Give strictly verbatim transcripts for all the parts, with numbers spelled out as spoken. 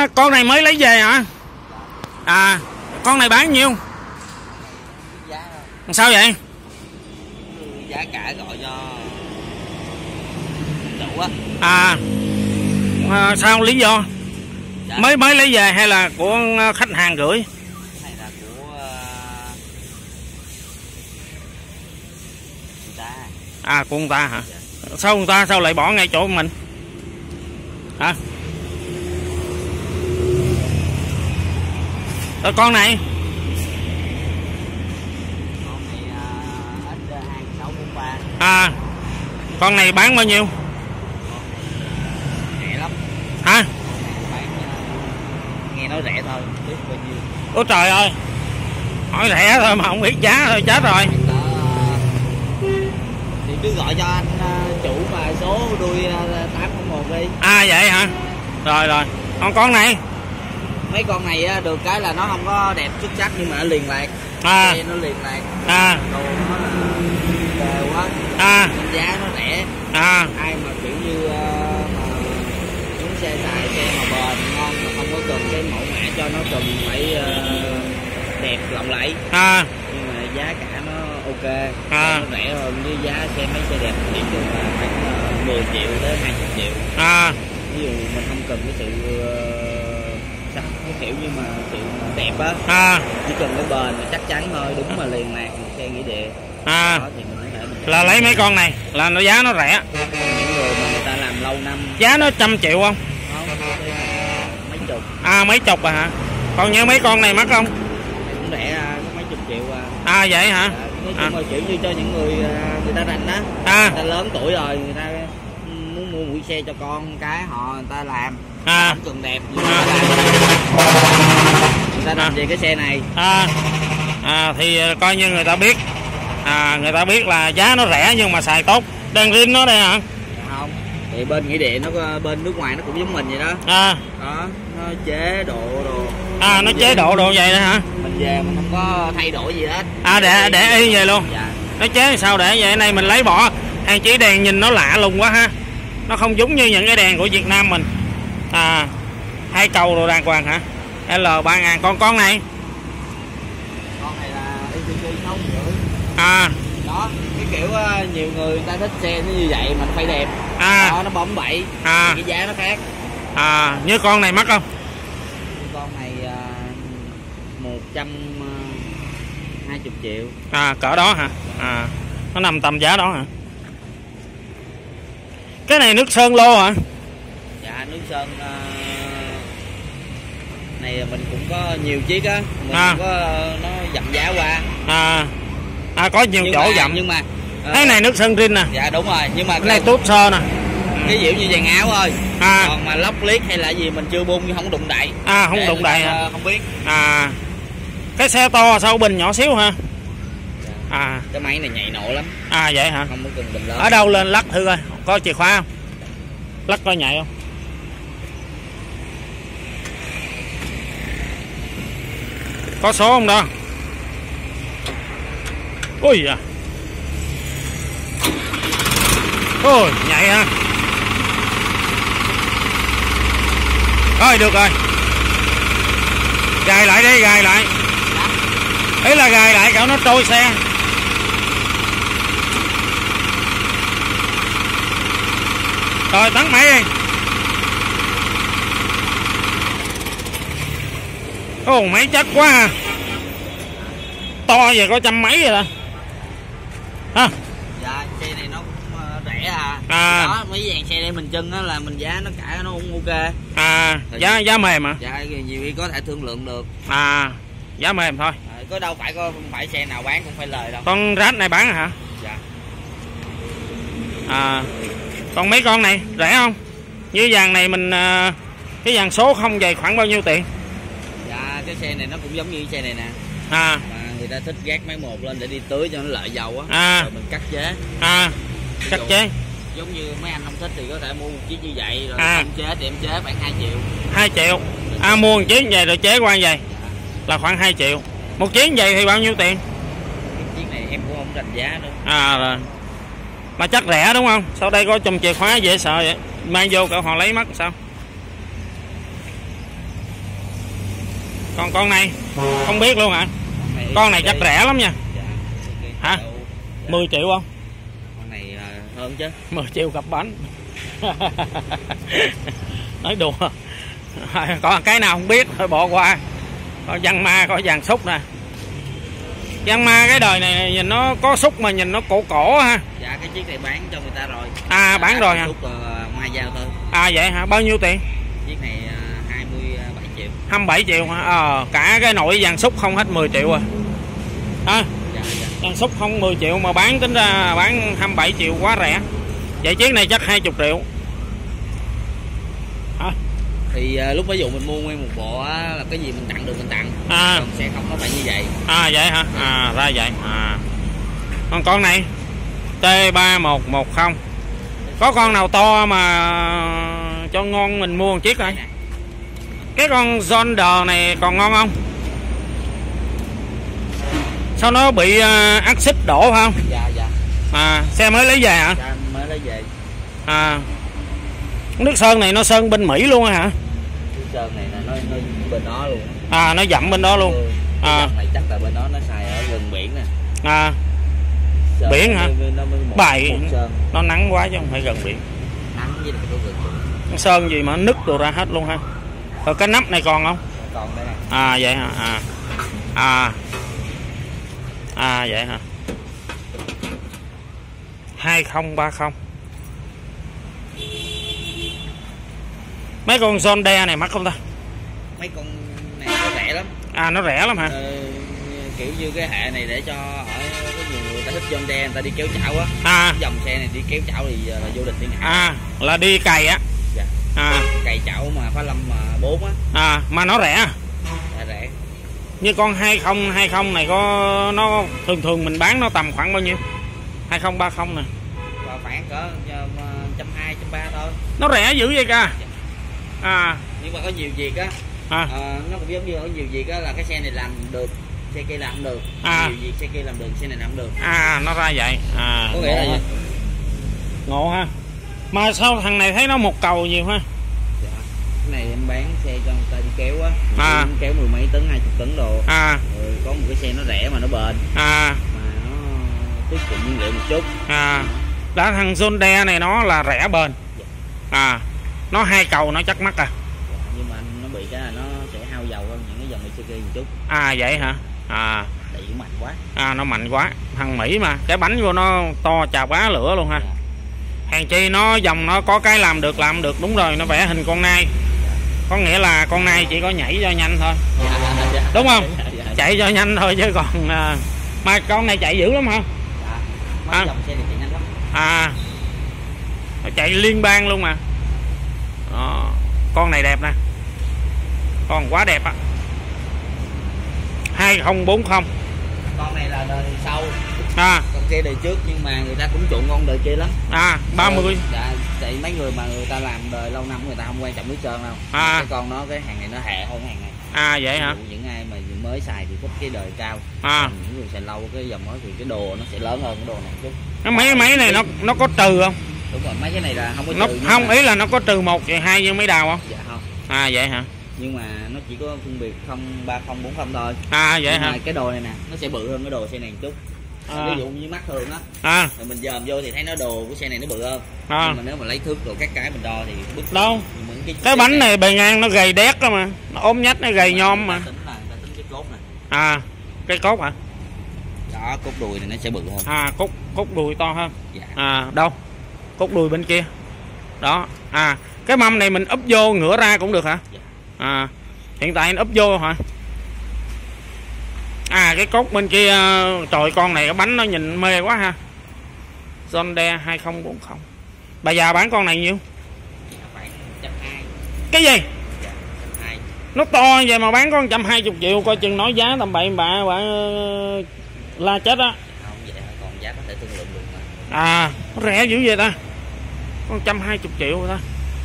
Ủa con này mới lấy về hả? À con này bán nhiêu? Sao vậy? Giá cả gọi cho đủ á. À, à sao lý do? Dạ. Mới mới lấy về hay là của khách hàng gửi? Hay là của uh, người ta. À của người ta hả? Dạ. Sao người ta sao lại bỏ ngay chỗ mình? Hả? Rồi con này? Con này uh, ít hai sáu bốn ba. À, con này bán bao nhiêu? Rẻ lắm. Hả? Bán uh, nghe nói rẻ thôi, không biết bao nhiêu. Ôi trời ơi, hỏi rẻ thôi mà không biết giá thôi chết rồi. Thì cứ gọi cho anh uh, chủ mà số đuôi uh, tám không một đi. À vậy hả? Rồi rồi, còn con này? Mấy con này á, được cái là nó không có đẹp xuất sắc nhưng mà nó liền lạc. À. Xe nó liền lạc. À. Đồ nó là đều quá. À. Giá nó rẻ. À. Ai mà kiểu như uh, mà muốn xe xài xe mà bền ngon mà không có cần cái mẫu mã cho nó cần phải uh, đẹp lộng lẫy. À. Nhưng mà giá cả nó ok. À. Nó rẻ hơn với giá xe mấy xe đẹp thì chung là khoảng uh, mười triệu tới hai mươi triệu. À. Ví dụ mình không cần cái sự uh, sắc cái kiểu như mà sự đẹp á. À. Chỉ cần cái bền là chắc chắn thôi, đúng mà liền lạc xe nghĩa địa. À. Đó thì mình có thể mình là lấy mấy con này là nó giá nó rẻ. những người mà người ta làm lâu năm. Giá nó trăm triệu không? Không, mấy chục. À mấy chục à hả? Còn như mấy con này mắc không? Cũng rẻ à, có mấy chục triệu à. À vậy hả? Nói chung À. là kiểu như cho những người người ta rành á. À. Người ta lớn tuổi rồi, người ta muốn mua mũi xe cho con cái họ người ta làm. À. Không cần đẹp nhưng À. người ta làm À. về cái xe này. À. À thì coi như người ta biết. À người ta biết là giá nó rẻ nhưng mà xài tốt. Đèn rin nó đây hả? Không, thì bên nghĩa địa nó bên nước ngoài nó cũng giống mình vậy đó. À. Đó, nó chế độ đồ. À nó chế độ độ vậy đó hả? Mình về mình không có thay đổi gì hết. À để để y vậy luôn. Dạ. Nó chế sao để vậy? Này mình lấy bỏ hàng chỉ đèn nhìn nó lạ lùng quá ha. Nó không giống như những cái đèn của Việt Nam mình. À hai cầu đồ đàng hoàng hả? L ba ngàn. Con con này? Con này là i xê xê sáu rưỡi. À. Đó, cái kiểu uh, nhiều người người ta thích xe nó như vậy mà nó phải đẹp. À. Đó, nó bóng bẩy. À. Cái giá nó khác. À như con này mắc không? Con này một trăm hai mươi triệu. À cỡ đó hả? À nó nằm tầm giá đó hả? Cái này nước sơn lô hả? Dạ nước sơn uh, này mình cũng có nhiều chiếc á, mình à. cũng có uh, nó dặm giá qua. À. À có nhiều nhưng chỗ mà, dặm. Nhưng mà uh, cái này nước sơn rin nè. Dạ đúng rồi, nhưng mà cái này tốt sơ nè. Cái dịu như dàn áo thôi. À. Còn mà lóc liếc hay là gì mình chưa bung không đụng đậy. À không đụng đậy hả? Không biết. À cái xe to sao bình nhỏ xíu ha? Dạ. À cái máy này nhạy nổ lắm. À vậy hả? Không có cần bình lớn. Ở đâu lên lắc thử coi, có chìa khóa không? Lắc coi nhạy không? Có số không đó? Ui da. Ôi nhạy ha. Rồi được rồi. Gài lại đi, gài lại. Ý là gài lại cậu nó trôi xe. Rồi tắt máy đi. Ồ máy chắc quá ha. To vậy có trăm mấy rồi đó. Ha. Dạ xe này nó cũng rẻ à. À. Đó mấy dàn xe đây mình chân á là mình giá nó cả nó cũng ok. À giá giá mềm hả? Dạ nhiều khi có thể thương lượng được. À giá mềm thôi. À, có đâu phải có không phải xe nào bán cũng phải lời đâu. Con rát này bán hả? Dạ. À còn mấy con này rẻ không? Như dàn này mình cái dàn số không về khoảng bao nhiêu tiền? Dạ cái xe này nó cũng giống như cái xe này nè. À mà người ta thích gác máy một lên để đi tưới cho nó lợi dầu á. À. Rồi mình cắt chế. À cắt chế. Giống như mấy anh không thích thì có thể mua một chiếc như vậy rồi à. em chế thì em chế khoảng hai triệu. Hai triệu. À mua một chiếc như vậy rồi chế qua như vậy. Dạ. Là khoảng hai triệu. Một chiếc như vậy thì bao nhiêu tiền? Cái chiếc này em cũng không rành giá nữa. À rồi. Mà chắc rẻ đúng không? Sau đây có chùm chìa khóa dễ sợ vậy. Mang vô cậu họ lấy mất sao? Còn con này không biết luôn hả? Con này, Con này chắc rẻ lắm nha. Dạ. Hả? Dạ. mười triệu không? Con này hơn chứ. mười triệu cặp bánh. Nói đùa. Còn cái nào không biết thôi bỏ qua. Có văn ma, có vàng xúc nè. Văn ma cái đời này nhìn nó có xúc mà nhìn nó cổ cổ ha. Dạ cái chiếc này bán cho người ta rồi. À bán rồi hả? Xúc uh, mai giao thôi. À vậy hả? Bao nhiêu tiền? Chiếc này uh, hai mươi bảy triệu. hai mươi bảy triệu hả? Ờ, cả cái nồi vàng xúc không hết mười triệu à. À, Dạ, dạ. vàng xúc không mười triệu mà bán tính ra bán hai mươi bảy triệu quá rẻ. Vậy chiếc này chắc hai mươi triệu. À. Thì uh, lúc ví dụ mình mua nguyên một bộ á, là cái gì mình tặng được mình tặng. À. Còn xe không nó phải như vậy. À vậy hả? À ra vậy. À. Còn con này T ba một một không. Có con nào to mà cho ngon mình mua một chiếc coi. Cái con Zonder này còn ngon không? Sao nó bị uh, axit đổ không? Dạ dạ. À xe mới lấy về hả? Dạ mới lấy về. À nước sơn này nó sơn bên Mỹ luôn hả? Nước sơn này là nó, nó bên đó luôn. À nó dặm bên đó luôn. Ừ. À này chắc là bên đó nó xài ở gần biển nè. À Sơn biển hả? Bài sơn. Nó nắng quá chứ không phải gần biển. Nắng với lại có gần biển. Sơn gì mà nứt đồ ra hết luôn ha. Rồi cái nắp này còn không? Còn đây nè. À vậy hả? À à à vậy hả? Hai không ba không. Mấy con Zonda này mắc không ta? Mấy con này nó rẻ lắm. À nó rẻ lắm hả? Ờ, kiểu như cái hệ này để cho ở có nhiều người ta thích Zonda, người ta đi kéo chảo á. À Dòng xe này đi kéo chảo thì là vô địch thiên hạ. à là đi cày á. Dạ. À Cày chảo mà phá lâm mà bốn á. à mà nó rẻ. Dạ rẻ. Như con hai không hai không này có nó thường thường mình bán nó tầm khoảng bao nhiêu? Hai không ba không nè. Và khoảng cỡ một trăm hai mươi, một trăm ba mươi thôi. Nó rẻ dữ vậy ca. À Nhưng mà có nhiều việc á. à À, nó cũng giống như có nhiều việc á là cái xe này làm được, xe kia làm không được. À. Nhiều việc xe kia làm được, xe này làm không được. à nó ra vậy. À Có nghĩa là gì? Ngộ ha. Mà sao thằng này thấy nó một cầu nhiều ha? Dạ. Cái này em bán xe cho người ta đi kéo á. À. Kéo mười mấy tấn, hai mươi tấn đồ. À Rồi có một cái xe nó rẻ mà nó bền. à Mà nó tiết kiệm nhiên liệu một chút. à đã thằng Zonda này nó là rẻ bền. À nó hai cầu nó chắc mắc à. Dạ, nhưng mà nó bị cái là nó sẽ hao dầu hơn những cái dòng Mitsubishi một chút. À vậy hả? À Đẩy mạnh quá. à nó mạnh quá. Thằng Mỹ mà cái bánh của nó to chà bá lửa luôn ha. Dạ. Hàng chi nó dòng nó có cái làm được làm được đúng rồi, nó vẽ hình con nai. Có nghĩa là con nai chỉ có nhảy cho nhanh thôi. Dạ, dạ. Đúng không? Dạ, dạ. Chạy cho nhanh thôi chứ còn à, mà con này chạy dữ lắm hả? Dạ. Mấy À. dòng xe này chạy nhanh lắm. À nó chạy liên bang luôn mà. Đó. Con này đẹp nè. Con quá đẹp á. Hai không bốn không. Con này là đời sau. À Con kia đời trước nhưng mà người ta cũng chuộng con đời kia lắm. à ba mươi. Dạ, tại mấy người mà người ta làm đời lâu năm người ta không quan trọng nước sơn đâu. À. Cái con nó cái hàng này nó hệ hơn cái hàng này. À vậy hả? Ví dụ những ai mà mới xài thì thích cái đời cao. À Còn những người xài lâu cái dòng đó thì cái đồ nó sẽ lớn hơn cái đồ này một chút. cái mấy mấy này nó nó có trừ không? Đúng rồi, mấy cái này là không có Nó trừ. nhưng không mà- ý là nó có trừ một và hai như mấy đào không? Dạ không. À vậy hả? Nhưng mà nó chỉ có phân biệt không ba không bốn không thôi. À vậy Nhưng hả? mà cái đồ này nè nó sẽ bự hơn cái đồ xe này một chút. À. Ví dụ như mắt thường á, À rồi mình dòm vô thì thấy nó đồ của xe này nó bự hơn. À. Nhưng mà nếu mà lấy thước đồ các cái mình đo thì bức Đâu? những cái, cái bánh này bề ngang nó gầy đét đó mà, nó ốm nhách nó gầy nhom mà. Tính là người ta tính cái cốt này. À cái cốt hả? Đó, cốt đùi này nó sẽ bự hơn. À cốt cốt đùi to hơn. Dạ. À đâu? Cốt đùi bên kia. Đó. À cái mâm này mình úp vô ngửa ra cũng được hả? Dạ. À hiện tại anh úp vô hả? À cái cốt bên kia, trời con này cái bánh nó nhìn mê quá ha. Zonda hai không bốn không. Bà già bán con này nhiêu? Dạ, khoảng một trăm hai mươi. Cái gì? Dạ, một trăm hai mươi. Nó to vậy mà bán có một trăm hai mươi triệu, coi chừng nói giá tầm bậy bạ bà la chết á. Không vậy còn giá có thể thương lượng được mà. À nó rẻ dữ vậy ta. Có một trăm hai mươi triệu rồi ta.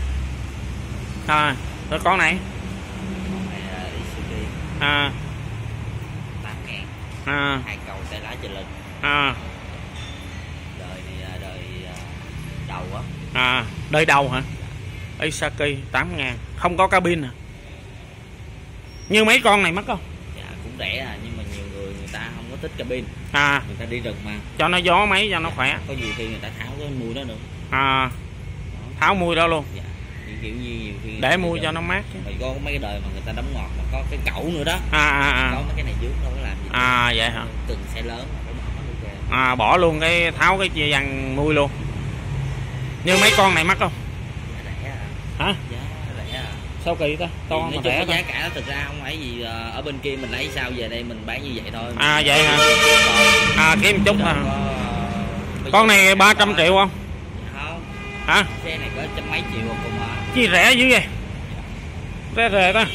À rồi con này. Con này là Isuzu À tám ngàn. à Hai cầu tay lái trên lưng. à Đời này là đời à, đầu á. à đời đầu hả? Isaki tám ngàn, không có cabin à? Như mấy con này mắc không? Dạ cũng rẻ à, nhưng mà nhiều người người ta không có thích cabin. À, Người ta đi rừng mà. cho nó gió máy cho nó Dạ, khỏe. có nhiều khi người ta tháo cái mui đó được. À, Đó. tháo mui đó luôn. Dạ. Kiểu như nhiều khi Để mui cho nó mát chứ. Rồi có mấy cái đời mà người ta đóng ngọt mà có cái cẩu nữa đó. À, à, à. Có mấy cái này dưới đâu có làm gì. À, vậy hả? Từng xe lớn mà phải bỏ luôn kìa. À, bỏ luôn cái tháo cái chia vằn mui luôn. Như mấy con này mắc không? Dạ, rẻ à. Hả? Giá rẻ à. Sao kỳ ta? To Nói mà chung rẻ cái giá ta. cả thực ra không phải gì ở bên kia mình lấy sao về đây mình bán như vậy thôi. À, vậy hả? À, kiếm một chút Đâu à. có- Con này ba trăm triệu không? Không, Hả? xe này có trăm mấy triệu cùng mà. Chi rẻ dữ vậy? Rẻ rẻ ta.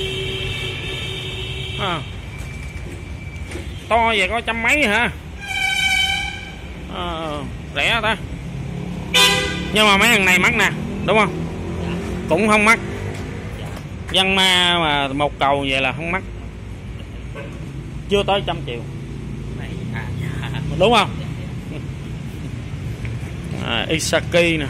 À. To vậy có trăm mấy hả? À, rẻ ta. Nhưng mà mấy thằng này mắc nè, đúng không? Dạ. Cũng không mắc. Dạ. Văn ma mà một cầu vậy là không mắc. Chưa tới trăm triệu. Này, à, dạ. Đúng không? Dạ, dạ. À, Isaki nè.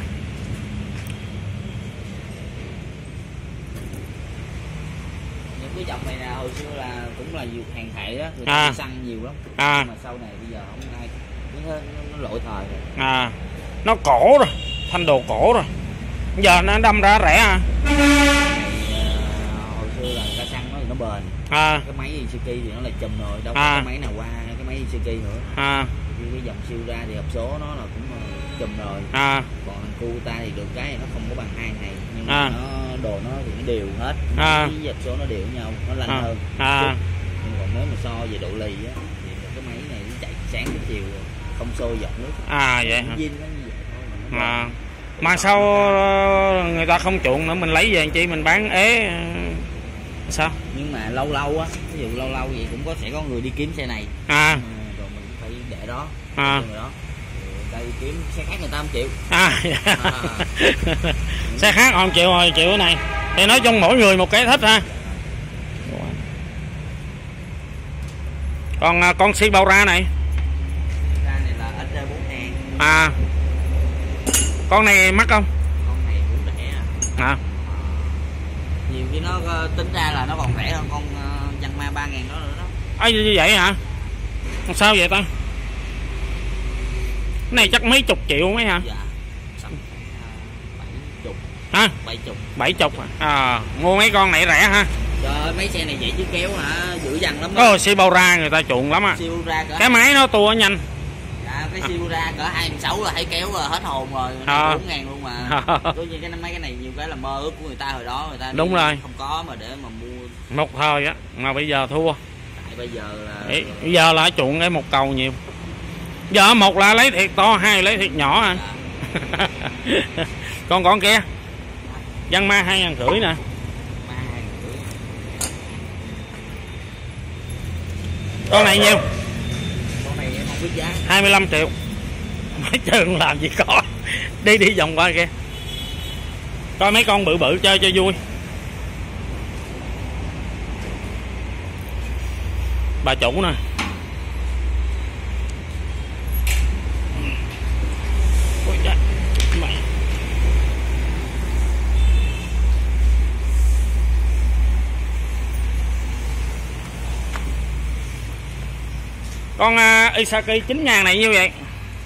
Những cái dòng này là hồi xưa là cũng là nhiều hàng thệ đó, người ta À. đi săn nhiều lắm. À. Nhưng mà sau này bây giờ không ai nó, nó, nó lỗi thời rồi. À, nó cổ rồi, thanh đồ cổ rồi. Giờ nó đâm ra rẻ à? Cái này, à, hồi xưa là người ta săn nó thì nó bền. À, Cái máy Suzuki thì nó là chùm rồi, đâu có À. cái máy nào qua cái máy Suzuki nữa. à, Như cái dòng siêu ra thì hộp số nó là cũng uh, chùm rồi. à, Còn thằng Cuta thì được cái nó không có bằng hai này, nhưng mà À. nó đồ nó thì nó đều hết. À. Cái hộp số nó đều với nhau, nó lanh À. hơn. À. Chút. Nhưng còn nếu mà so về độ lì á thì cái máy này nó chạy sáng tới chiều không sôi giọt nước. à vậy hả? Zin nó như vậy thôi mà nó À. bền. Mà sao người ta không chuộng nữa, mình lấy về làm chi mình bán ế sao? Nhưng mà lâu lâu á, ví dụ lâu lâu vậy cũng có sẽ có người đi kiếm xe này. À, À, rồi mình cũng phải để đó. À. Rồi đó. Rồi người ta đi kiếm xe khác người ta không chịu. à, À. xe khác không chịu rồi chịu cái này. Thì nói chung mỗi người một cái thích ha. Còn à, con si bao ra này. Ra này là ét đê bốn ngàn. À, con này mắc không? Con này cũng rẻ à. À, Nhiều khi nó có- tính ra là nó còn rẻ hơn con uh, Văn Ma ba ngàn đó nữa đó. ấy như vậy hả? Sao vậy ta? Cái này chắc mấy chục triệu mấy hả? Dạ. Tầm bảy chục. Hả? Bảy chục. Bảy chục à? À, mua mấy con này rẻ ha. Trời ơi, mấy xe này vậy chứ kéo hả, dữ dằn lắm đó. Có si bao ra người ta chuộng lắm á. Siêu ra cỡ Cái máy nó tua nhanh. dạ, cái siêu ra cỡ hai sáu là thấy kéo rồi hết hồn rồi. À. bốn ngàn luôn mà. Tôi như cái mấy cái này nhiều cái là mơ ước của người ta hồi đó người ta đi Đúng rồi. không có mà để mà mua. Một thời á, mà bây giờ thua. Tại bây giờ là Ý, bây giờ là chuộng cái một cầu nhiều. Giờ một là lấy thiệt to, hai lấy thiệt nhỏ à. dạ, Con con kia Văn Ma hai ngàn rưỡi nè. ba ngàn rưỡi. Con này nhiêu? Con này em không biết giá. Hai mươi lăm triệu. Mấy trường làm gì có. Đi đi vòng qua kia. Coi mấy con bự bự chơi cho vui. Bà chủ nè. Ôi trời, mày. Con uh, Isaki chín ngàn này như vậy?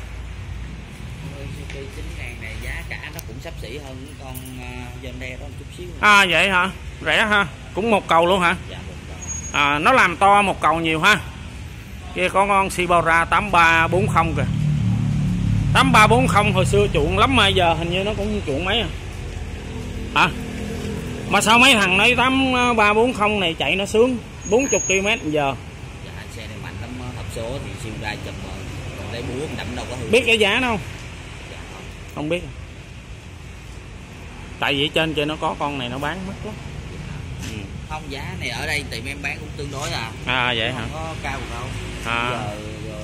Suzuki chín ngàn này giá cả nó cũng xấp xỉ hơn con uh, Hyundai đó một chút xíu. À vậy hả? Rẻ ha? Cũng một cầu luôn hả? Dạ một cầu. À, nó làm to một cầu nhiều ha. Kia có con Shibara tám ba bốn không kìa. Tám ba bốn không hồi xưa chuộng lắm mà giờ hình như nó cũng chuộng mấy à. Hả? Mà sao mấy thằng nói tám ba bốn không này chạy nó sướng bốn mươi ki lô mét giờ. Dạ xe này mạnh lắm, hộp số thì siêu ra chậm rồi. Còn lấy búa đậm đâu có hư. Biết cái giá nó không? Dạ không. Không biết. Tại vì trên kia nó có con này nó bán mắc lắm. Ừ. Không, giá này ở đây tiệm em bán cũng tương đối à. À vậy hả? Không có cao được đâu. À. Giờ, giờ...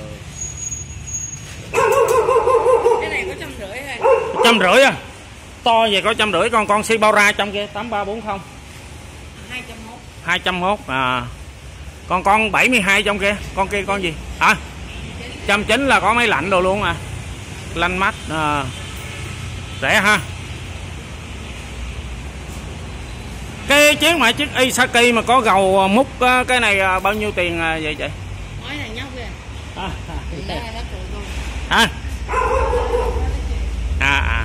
Cái này có trăm rưỡi thôi. Trăm rưỡi à? To vậy có trăm rưỡi. Con con Shibara trong kia tám ba bốn không. Hai trăm mốt. Hai trăm mốt à. Con con bảy mươi hai trong kia. Con kia con gì hả? Trăm chín là có máy lạnh đồ luôn à. Lanh mắt à. Rẻ ha. Cái chiếc mà chiếc Isaki mà có gầu mút cái này bao nhiêu tiền vậy chị? Nói là nhóc kìa. À, Thì ra đất rồi luôn. à. À, à.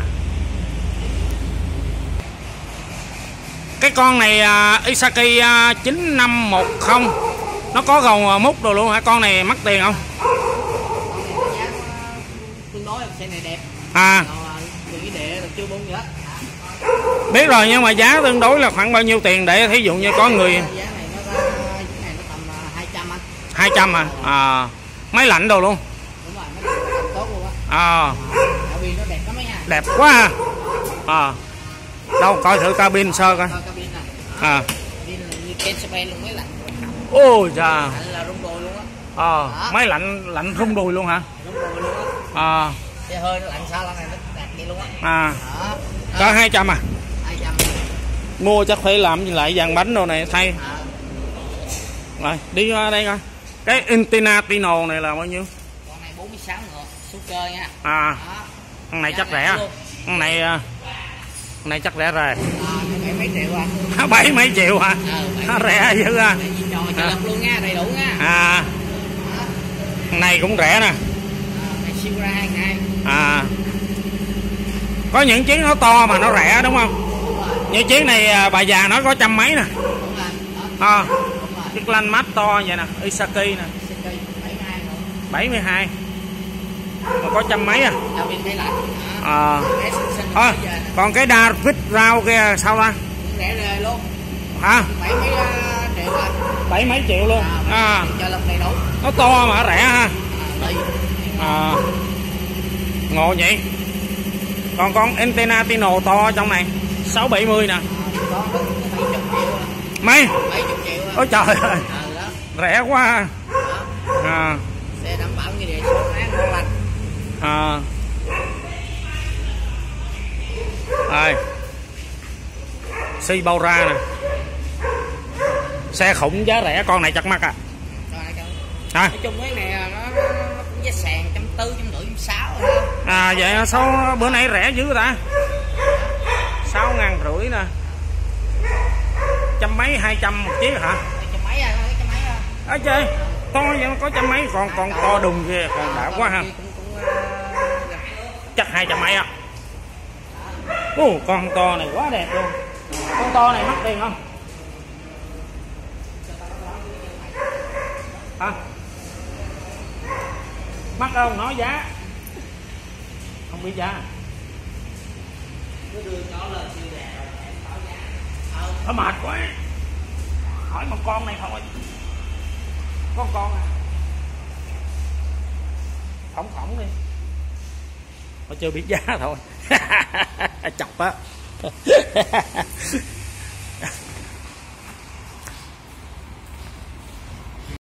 Cái con này uh, Isaki uh, chín năm một không nó có gầu mút rồi luôn hả? Con này mắc tiền không? Giá tương đối xe này đẹp. À. Cái địa là chưa bung gì hết. Biết rồi, nhưng mà giá tương đối là khoảng bao nhiêu tiền để thí dụ như có người Giá này nó ra cái này nó tầm hai trăm anh. hai trăm à? À. Máy lạnh đồ luôn. Đúng rồi, nó tầm tốt luôn á. À. Cabin nó đẹp lắm ấy nha. Đẹp quá ha. À. Đâu coi thử cabin sơ coi. Coi cabin này. À. Cabin là như Ken Spain luôn, máy lạnh. Ôi trời. Lạnh là rung đùi luôn á. Ờ, à, máy lạnh lạnh rung đùi luôn hả? Rung đùi luôn á. À. Xe hơi nó lạnh sao lần này nó đẹp vậy luôn á. À. Đó. Có hai trăm à? hai trăm. Mua chắc phải làm lại dàn bánh đồ này thay. À. Rồi, đi qua đây coi. Cái Internatino này là bao nhiêu? Con này bốn mươi sáu ngựa, số cơ nha. À. Đó. Con này chắc rẻ. Con này con này chắc rẻ rồi. À, bảy mấy triệu à? Bảy mấy triệu hả? Ờ, rẻ dữ à. Trò chạy lập luôn nha, đầy đủ nha. À. Con này cũng rẻ nè. À, siêu ra hai ngày. À. Có những chiếc nó to mà nó rẻ đúng không? Như chiếc này bà già nói có trăm mấy nè. À. Chiếc lanh mắt to vậy nè, Isaki nè. bảy mươi hai. Mà có trăm mấy à? À. À, còn cái David rau kia sao ta? Rẻ lời luôn. Hả? Bảy mấy triệu à? Bảy mấy triệu luôn. À. Cho lần đầy đủ. Nó to mà rẻ ha. À. À. Ngộ nhỉ. Còn con Internatino to trong này sáu bảy mươi nè. Mấy? bảy mươi triệu. Ôi trời ơi. Rẻ quá. À. Xe đảm bảo như vậy số án ngon lành. À. Đây. Si bao ra nè. Xe khủng giá rẻ, con này chắc mắc à. À. Nói chung cái này nó, nó, nó cũng giá sàn trăm tư, trăm rưỡi, trăm sáu rồi. À vậy sao bữa nay rẻ dữ ta? Sáu ngàn rưỡi nè. Trăm mấy hai trăm một chiếc hả? Trăm mấy à, trăm mấy à. Ở chơi to vậy nó có trăm mấy, còn còn to đùng kia còn đã quá ha. Chắc hai trăm mấy á. Ồ, con to này quá đẹp luôn. Con to này mắc tiền không? Hả? Mắc không? Nói giá. Không biết giá. Nó mệt quá. Hỏi một con này thôi. Có con à. Khổng khổng đi. Nó chưa biết giá thôi. Chọc á.